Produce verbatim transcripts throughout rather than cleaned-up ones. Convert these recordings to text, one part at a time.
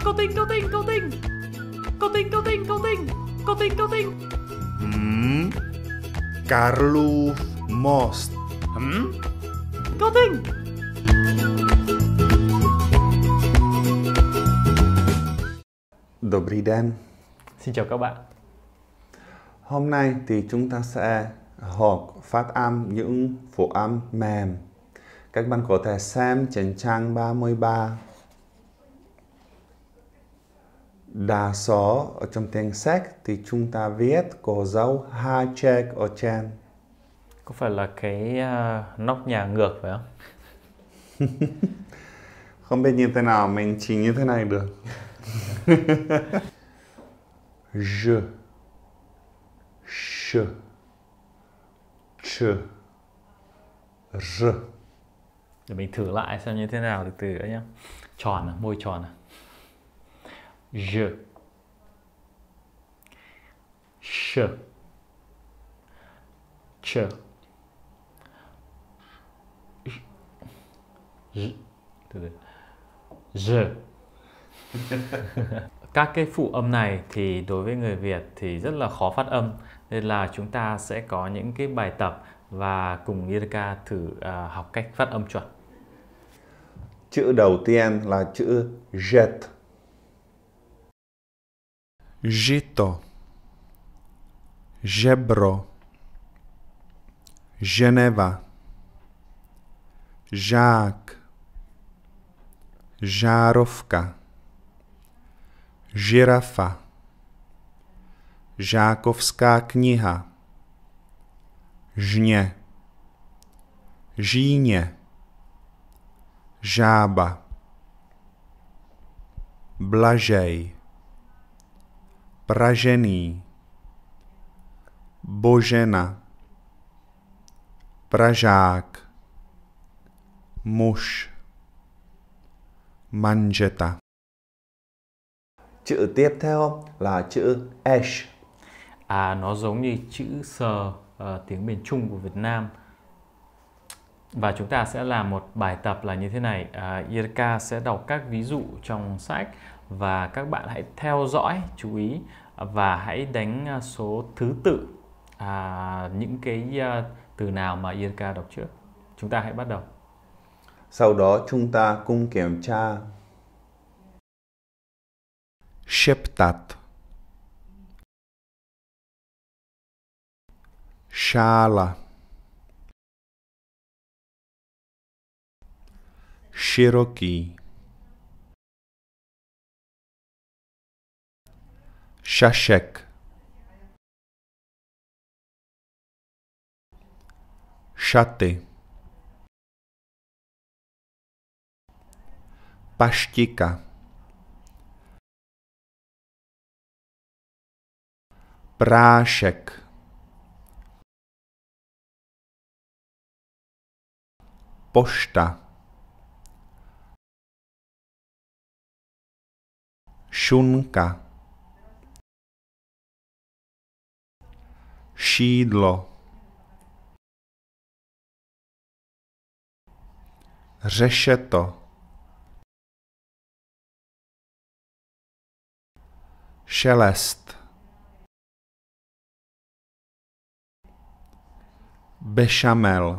Cầu tinh, cầu tinh, cầu tinh. Cầu tinh, cầu tinh, cầu tinh. Cầu tinh, cầu tinh. Hmm. Karlův most. Hmm? Cầu tinh. Dobrý den. Xin chào các bạn. Hôm nay thì chúng ta sẽ học phát âm những phụ âm mềm. Các bạn có thể xem trên trang ba mươi ba. Đa số ở trong tiếng sách thì chúng ta viết có dấu hashtag ở trên. Có phải là cái uh, nóc nhà ngược phải không? Không biết như thế nào, mình chỉ như thế này được. Je, sh, ch, r. Để mình thử lại xem như thế nào từ từ nữa nhé. Tròn à, môi tròn à. Je, sh, ch, j, từ từ, je. Các cái phụ âm này thì đối với người Việt thì rất là khó phát âm, nên là chúng ta sẽ có những cái bài tập và cùng Irka thử uh, học cách phát âm chuẩn. Chữ đầu tiên là chữ jet. Žito, žebro, Ženeva, žák, žárovka, žirafa, žákovská kniha, žně, žíně, žába, blažej, pražený, božena, pražák, muž, manžeta. Chữ tiếp theo là chữ esh. À, nó giống như chữ sờ uh, tiếng miền Trung của Việt Nam. Và chúng ta sẽ làm một bài tập là như thế này. uh, Irka sẽ đọc các ví dụ trong sách và các bạn hãy theo dõi, chú ý và hãy đánh số thứ tự à, những cái uh, từ nào mà Irka đọc trước. Chúng ta hãy bắt đầu. Sau đó chúng ta cùng kiểm tra. Šeptat, šála, široký, šašek, šaty, paštika, prášek, pošta, šunka, šídlo, řešeto, šelest, bešamel,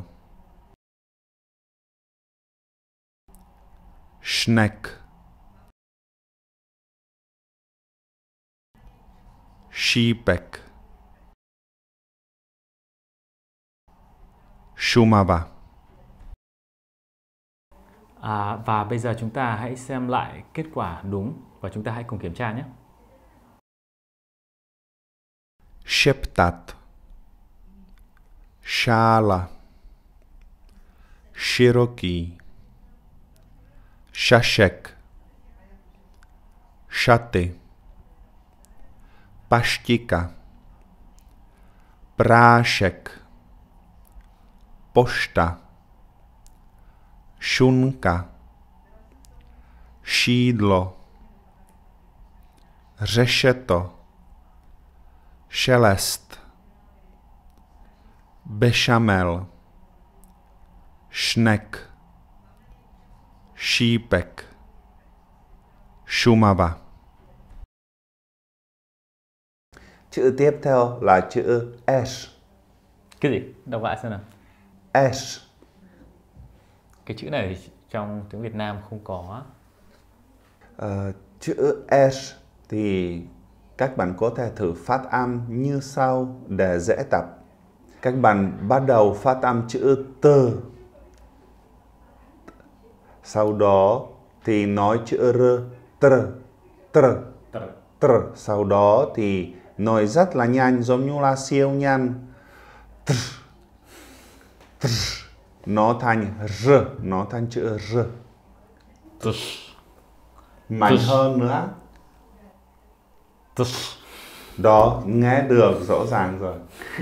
šnek, šípek, Šumava. À, và bây giờ chúng ta hãy xem lại kết quả đúng và chúng ta hãy cùng kiểm tra nhé. Šeptat, šála, široký, šašek, šaty, paštika, prášek, pošta, šunka, šídlo, řešeto, šelest, bešamel, šnek, šípek, Šumava. Chữ tiếp theo là chữ S. Cái gì? Đọc lại xem nào. S. Cái chữ này trong tiếng Việt Nam không có. Uh, chữ S thì các bạn có thể thử phát âm như sau để dễ tập. Các bạn bắt đầu phát âm chữ T. Sau đó thì nói chữ R. Tr. Tr. Tr. Tr. Sau đó thì nói rất là nhanh, giống như là siêu nhanh. Tr. Tr. Nó thành R. Nó thành chữ R. Tr. Mạnh Tr. hơn nữa. Tr. Đó, nghe được rõ ràng rồi.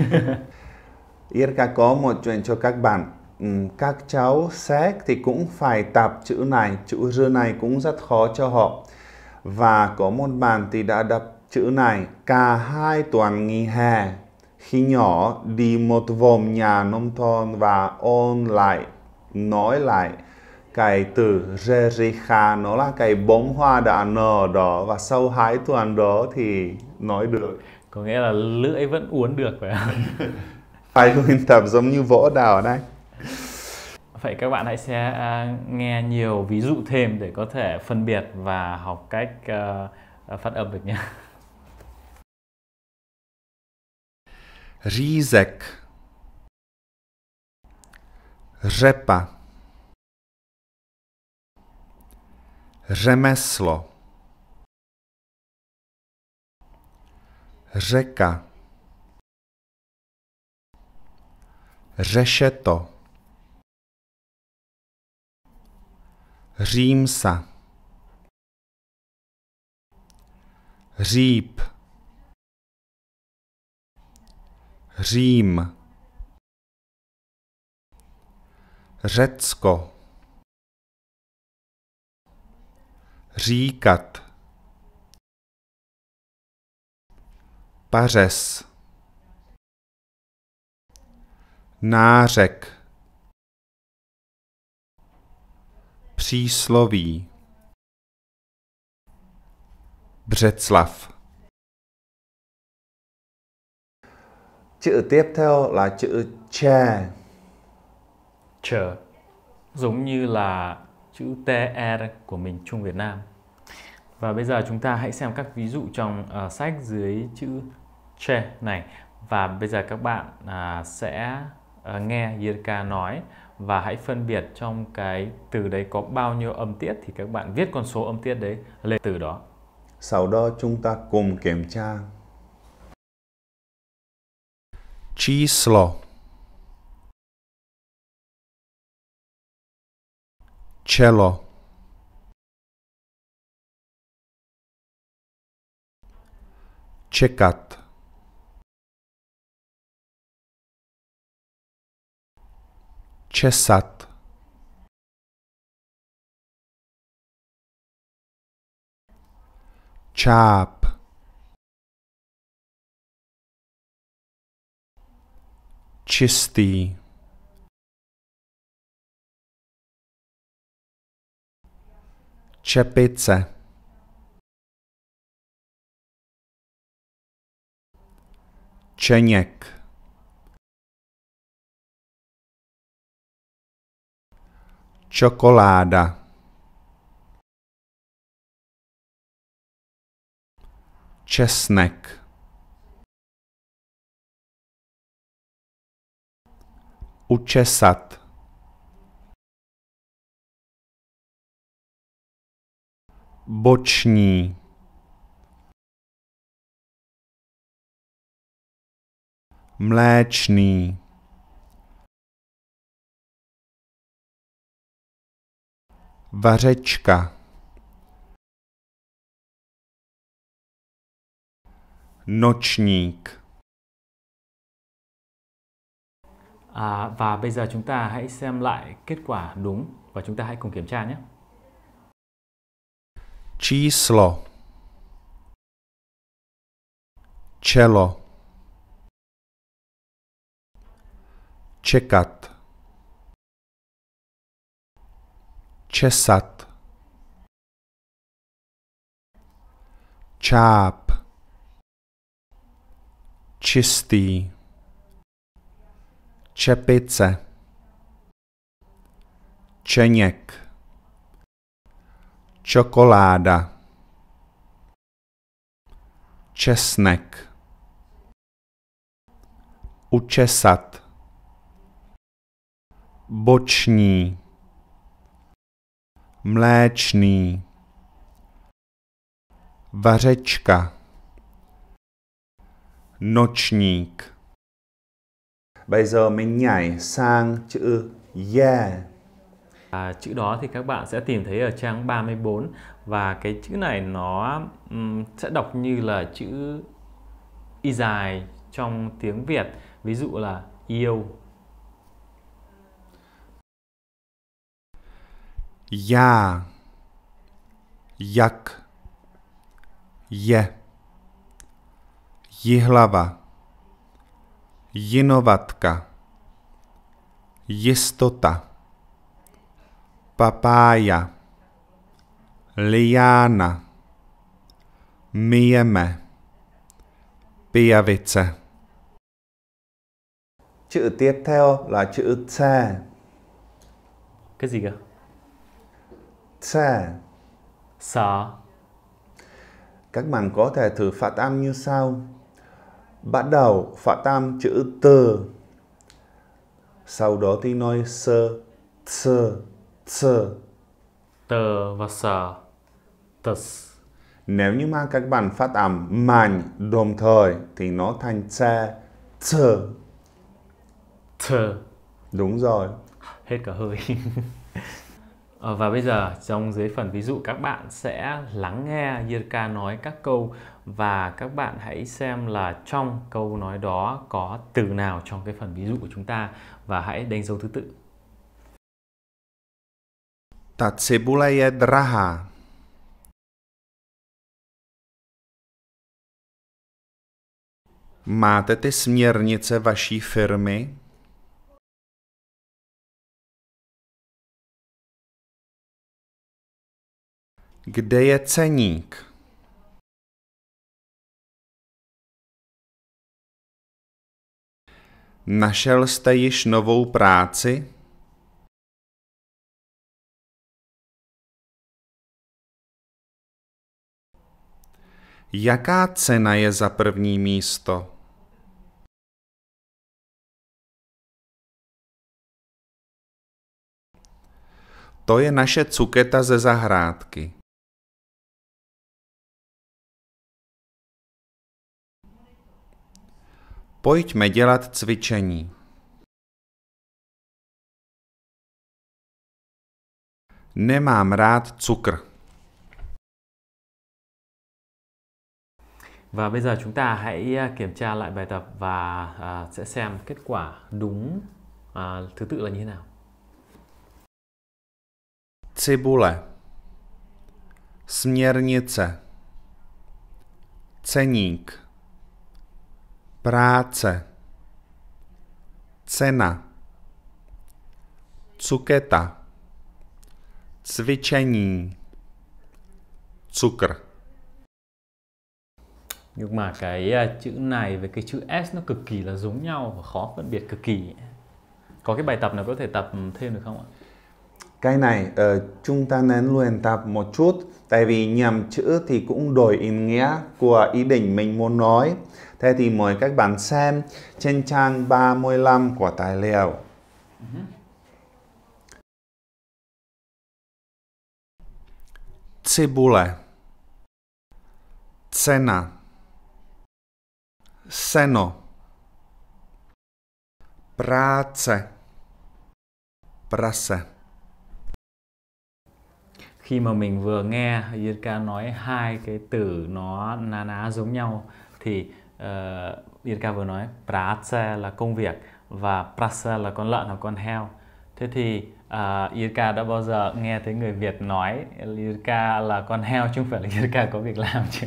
Irka có một chuyện cho các bạn. Các cháu séc thì cũng phải tập chữ này. Chữ R này cũng rất khó cho họ. Và có một bạn thì đã đọc chữ này cả hai tuần nghỉ hè. Khi nhỏ đi một vòng nhà nông thôn và ôn lại, nói lại cái từ Jericha, nó là cái bông hoa đã nở đó, và sau hai tuần đó thì nói được. Có nghĩa là lưỡi vẫn uốn được phải không? Phải luyện tập giống như võ đào đấy. Vậy các bạn hãy sẽ uh, nghe nhiều ví dụ thêm để có thể phân biệt và học cách uh, phát âm được nhé. Řízek, řepa, řemeslo, řeka, řešeto, římsa, říp, Řím, Řecko, říkat, pařez, nářek, přísloví, Břeclav. Chữ tiếp theo là chữ che. Chờ, giống như là chữ tê e của miền Trung Việt Nam. Và bây giờ chúng ta hãy xem các ví dụ trong uh, sách dưới chữ che này. Và bây giờ các bạn uh, sẽ uh, nghe Irka nói và hãy phân biệt trong cái từ đấy có bao nhiêu âm tiết thì các bạn viết con số âm tiết đấy lên từ đó. Sau đó chúng ta cùng kiểm tra. Číslo, čelo, čekat, česat, čáp, čistý, čepice, čeněk, čokoláda, česnek, učesat, boční, mléčný, vařečka, nočník. À, và bây giờ chúng ta hãy xem lại kết quả đúng và chúng ta hãy cùng kiểm tra nhé. Číslo, čelo, čekat, česat, Čáp. Čistý. Čepice. Čeněk. Čokoláda. Česnek. Učesat. Boční. Mléčný. Vařečka. Nočník. Bây giờ mình nhảy sang chữ yeah. À, chữ đó thì các bạn sẽ tìm thấy ở trang ba mươi bốn và cái chữ này nó um, sẽ đọc như là chữ y dài trong tiếng Việt, ví dụ là yêu. Já. Jak. Je. Jihlava. Jinovatka. Jistota. Papája. Liána. Myjeme. Pijavice. Chữ tiếp theo là chữ ce. Cái gì cơ? Ce. Sợ. Các bạn có thể thử phát âm như sau. Bắt đầu phát âm chữ từ. Sau đó thì nói sơ, sơ, sơ. Tờ và sờ. Tës. Nếu như mà các bạn phát âm mạnh đồng thời thì nó thành ce, thơ. Thơ. Đúng rồi. Hết cả hơi. Và bây giờ trong dưới phần ví dụ các bạn sẽ lắng nghe Jirka nói các câu và các bạn hãy xem là trong câu nói đó có từ nào trong cái phần ví dụ của chúng ta và hãy đánh dấu thứ tự. Ta cibule je drahá. Máte ty směrnice vaší firmy? Kde je ceník? Našel jste již novou práci? Jaká cena je za první místo? To je naše cuketa ze zahrádky. Pojďme dělat cvičení. Nemám rád cukr. Và bây giờ chúng ta hãy kiểm tra lại bài tập và à, sẽ xem kết quả đúng à, thứ tự là như thế nào. Cibule. Směrnice. Ceník. Práce. Cena. Cuketa. Cvičení. Cukr. Nhưng mà cái chữ này với cái chữ S nó cực kỳ là giống nhau và khó phân biệt cực kỳ. Có cái bài tập nào có thể tập thêm được không ạ? Cái này uh, chúng ta nên luyện tập một chút. Tại vì nhầm chữ thì cũng đổi ý nghĩa của ý định mình muốn nói. Thế thì mời các bạn xem trên trang ba mươi lăm của tài liệu. Uh-huh. Cibule. Cena. Seno. Práce. Prase. Khi mà mình vừa nghe Jirka nói hai cái từ nó na ná giống nhau thì uh, Jirka vừa nói práce là công việc và prase là con lợn hoặc con heo. Thế thì uh, Jirka đã bao giờ nghe thấy người Việt nói Jirka là con heo chứ không phải là Jirka có việc làm chưa?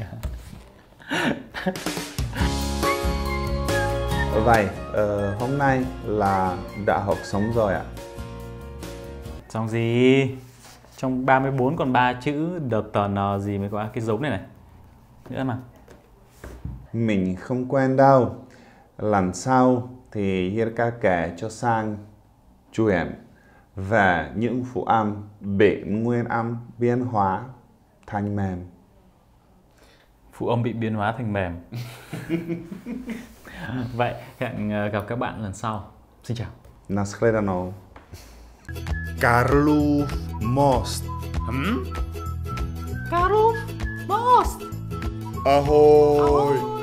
Vậy uh, hôm nay là đã học xong rồi ạ? Xong gì? Trong ba mươi bốn còn ba chữ đợt tờ n gì mới có cái dấu này này. nữa mà. Mình không quen đâu. Lần sau thì Jirka kể cho Sang chuyện về những phụ âm bị nguyên âm biến hóa thành mềm. Phụ âm bị biến hóa thành mềm. Vậy hẹn gặp các bạn lần sau. Xin chào. Nashledano. Karlov most. Hmm? Karlov most. Ahoy. Ahoy.